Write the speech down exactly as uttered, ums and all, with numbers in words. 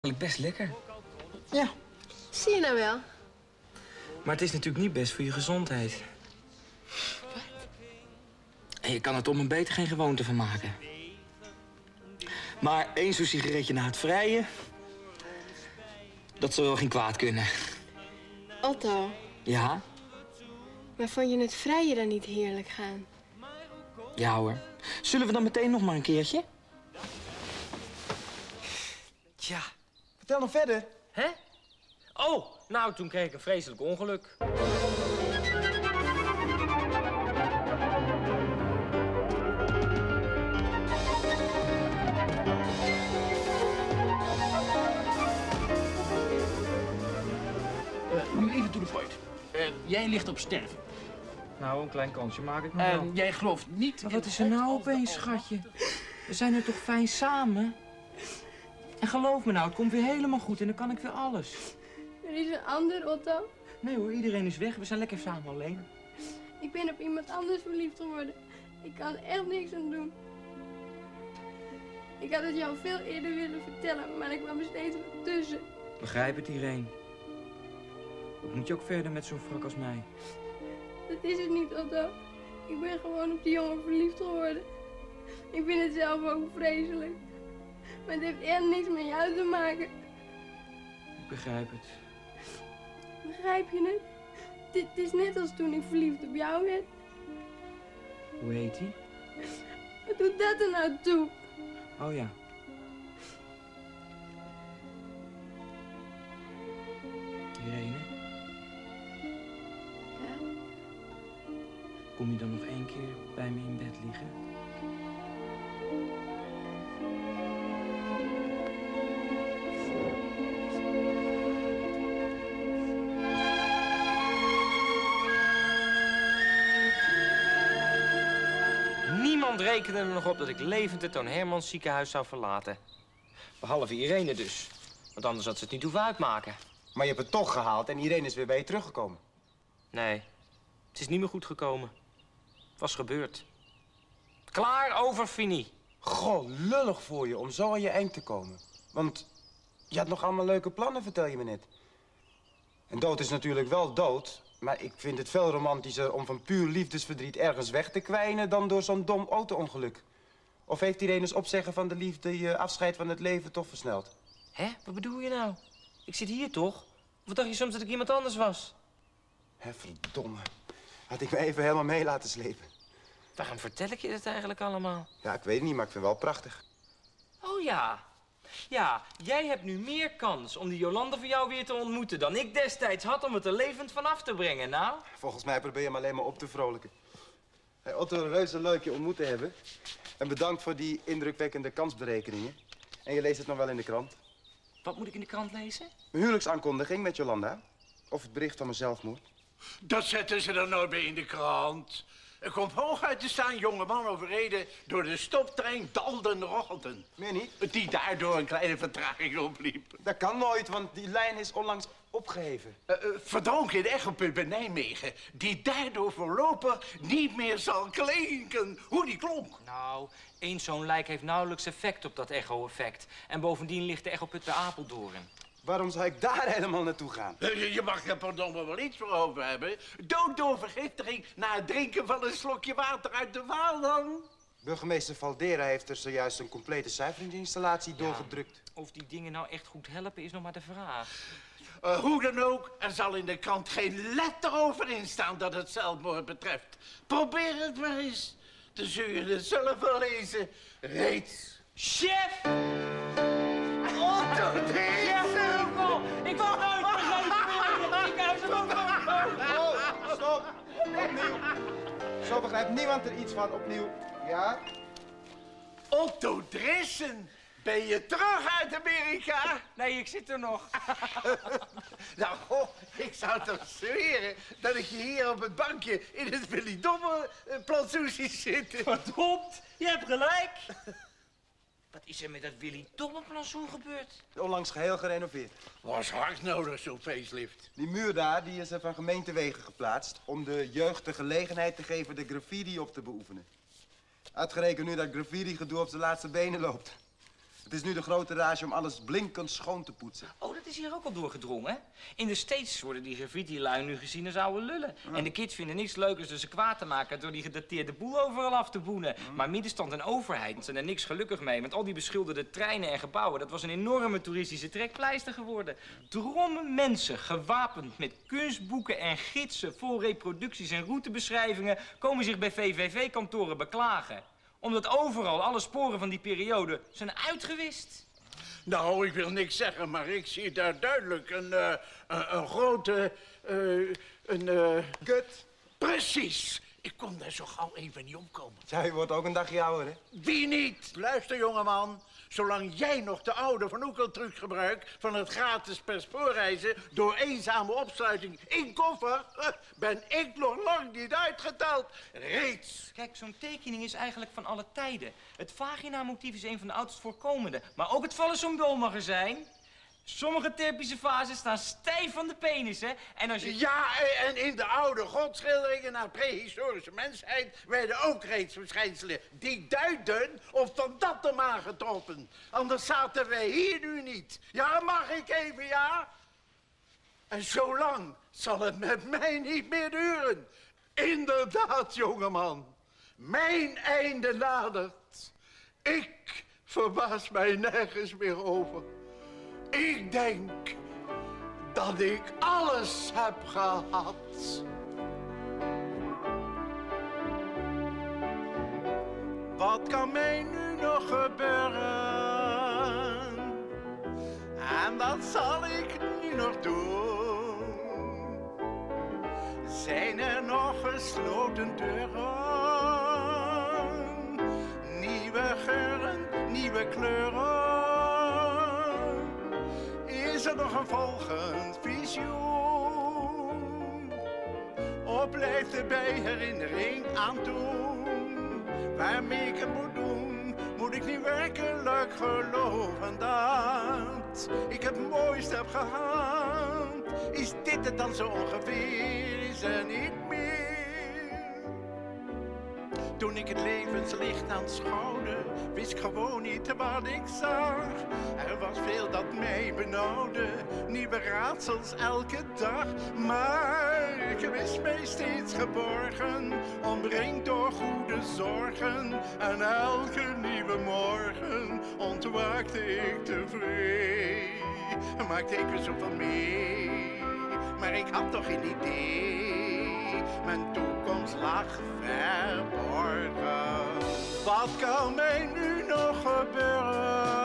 Best lekker. Ja. Zie je nou wel? Maar het is natuurlijk niet best voor je gezondheid. Wat? En je kan er toch maar beter geen gewoonte van maken. Maar één zo'n sigaretje na het vrije... dat zou wel geen kwaad kunnen. Otto. Ja? Maar vond je het vrije dan niet heerlijk gaan? Ja hoor. Zullen we dan meteen nog maar een keertje? Tja. Vertel nog verder. Hè? Oh, nou, toen kreeg ik een vreselijk ongeluk. Uh, nu even to the point. Uh, jij ligt op sterven. Nou, een klein kansje maak ik nog En wel. jij gelooft niet... Maar wat is er nou opeens, schatje? We zijn er toch fijn samen? En geloof me nou, het komt weer helemaal goed en dan kan ik weer alles. Er is een ander, Otto. Nee hoor, iedereen is weg. We zijn lekker samen alleen. Ik ben op iemand anders verliefd geworden. Ik kan er echt niks aan doen. Ik had het jou veel eerder willen vertellen, maar ik kwam er steeds wat tussen. Begrijp het, Irene. Wat moet je ook verder met zo'n wrak als mij? Dat is het niet, Otto. Ik ben gewoon op die jongen verliefd geworden. Ik vind het zelf ook vreselijk. Maar het heeft echt niks met jou te maken. Ik begrijp het. Begrijp je het? Dit is net als toen ik verliefd op jou werd. Hoe heet hij? Wat doet dat er nou toe? Oh ja. Irene? Ja? Kom je dan nog één keer bij me in bed liggen? Niemand rekende er nog op dat ik levend het Toon Hermans ziekenhuis zou verlaten. Behalve Irene dus. Want anders had ze het niet hoeven uitmaken. Maar je hebt het toch gehaald en Irene is weer bij je teruggekomen. Nee, het is niet meer goed gekomen. Het was gebeurd. Klaar over fini. Goh, lullig voor je om zo aan je eind te komen. Want je had nog allemaal leuke plannen, vertel je me net. En dood is natuurlijk wel dood. Maar ik vind het veel romantischer om van puur liefdesverdriet ergens weg te kwijnen dan door zo'n dom auto-ongeluk. Of heeft Irene's opzeggen van de liefde je afscheid van het leven toch versneld? Hè? Wat bedoel je nou? Ik zit hier toch? Of dacht je soms dat ik iemand anders was? Hè, verdomme. Had ik me even helemaal mee laten slepen. Waarom vertel ik je dit eigenlijk allemaal? Ja, ik weet het niet, maar ik vind het wel prachtig. Oh ja. Ja, jij hebt nu meer kans om die Jolanda van jou weer te ontmoeten dan ik destijds had om het er levend vanaf te brengen, nou. Volgens mij probeer je hem alleen maar op te vrolijken. Hey, Otto, reuze leuk je ontmoet te hebben. En bedankt voor die indrukwekkende kansberekeningen. En je leest het nog wel in de krant. Wat moet ik in de krant lezen? Een huwelijksaankondiging met Jolanda. Of het bericht van mijn zelfmoord. Dat zetten ze er nooit bij in de krant. Er komt hooguit te staan jongeman overreden door de stoptrein Dalden-Rochelten. Meer niet? Die daardoor een kleine vertraging opliep. Dat kan nooit, want die lijn is onlangs opgeheven. Uh, uh, verdronken in de Echoput bij Nijmegen. Die daardoor voorlopig niet meer zal klinken. Hoe die klonk. Nou, één zo'n lijk heeft nauwelijks effect op dat echo-effect. En bovendien ligt de echoput bij Apeldoorn. Waarom zou ik daar helemaal naartoe gaan? Je mag er pardon wel iets voor over hebben. Dood door vergiftiging na het drinken van een slokje water uit de Waal dan. Burgemeester Valdera heeft er zojuist een complete zuiveringsinstallatie Ja. doorgedrukt. Of die dingen nou echt goed helpen is nog maar de vraag. Uh, hoe dan ook, er zal in de krant geen letter over in staan dat het zelfmoord betreft. Probeer het maar eens. Dan zul je het zelf wel lezen. Reeds. Chef! Otto, Ik wou nooit vergeten meer. Oh, stop! Opnieuw. Zo begrijpt niemand er iets van. Opnieuw. Ja? Otto Dressen, ben je terug uit Amerika? Nee, ik zit er nog. Nou, goh, ik zou toch zweren dat ik je hier op het bankje in het Willy Domme uh, plantsoen zie zitten. Verdomd, je hebt gelijk. Wat is er met dat Willy Domme plantsoen gebeurd? Onlangs geheel gerenoveerd. Was hard nodig, zo'n facelift. Die muur daar die is er van gemeentewegen geplaatst om de jeugd de gelegenheid te geven de graffiti op te beoefenen. Uitgerekend nu dat graffiti gedoe op zijn laatste benen loopt. Het is nu de grote rage om alles blinkend schoon te poetsen. Oh, dat is hier ook al doorgedrongen. In de States worden die graffiti-lui nu gezien als oude lullen. Ja. En de kids vinden niks leukers dan ze kwaad te maken door die gedateerde boel overal af te boenen. Ja. Maar middenstand en overheid zijn er niks gelukkig mee. Want al die beschilderde treinen en gebouwen, dat was een enorme toeristische trekpleister geworden. Drommen mensen, gewapend met kunstboeken en gidsen vol reproducties en routebeschrijvingen, komen zich bij V V V-kantoren beklagen. Omdat overal alle sporen van die periode zijn uitgewist. Nou, ik wil niks zeggen, maar ik zie daar duidelijk een, uh, een, een grote... Uh, een... Uh... Kut. Precies. Ik kon daar zo gauw even niet omkomen. Zij wordt ook een dagje ouder, hè? Wie niet? Luister, jongeman. Zolang jij nog de oude Van Oekeltruc gebruikt van het gratis per spoorreizen door eenzame opsluiting in koffer, ben ik nog lang niet uitgeteld. Reeds. Kijk, zo'n tekening is eigenlijk van alle tijden. Het vaginamotief is een van de oudst voorkomende. Maar ook het vallensymbool mag er zijn. Sommige typische fasen staan stijf van de penis, hè? En als je... Ja, en in de oude godschilderingen naar prehistorische mensheid werden ook reeds verschijnselen die duiden of van dat de maan getroffen. Anders zaten wij hier nu niet. Ja, mag ik even, ja? En zo lang zal het met mij niet meer duren. Inderdaad, jongeman. Mijn einde nadert. Ik verbaas mij nergens meer over. Ik denk dat ik alles heb gehad. Wat kan mij nu nog gebeuren? En dat zal ik nu nog doen. Zijn er nog gesloten deuren? Nieuwe geuren, nieuwe kleuren. Is er nog een volgend visioen? Of blijft er bij herinnering aan toen? Waarmee ik het moet doen, moet ik niet werkelijk geloven dat ik het mooiste heb gehad. Is dit het dan zo ongeveer? Is er niet meer? Toen ik het levenslicht aanschouwde, wist ik gewoon niet wat ik zag. Er was veel dat mij benauwde, nieuwe raadsels elke dag. Maar ik wist mij steeds geborgen, omringd door goede zorgen. En elke nieuwe morgen ontwaakte ik tevreden. Maakte ik er zo van mee, maar ik had toch geen idee. Mijn toekomst lag verborgen. Wat kan mij nu nog gebeuren?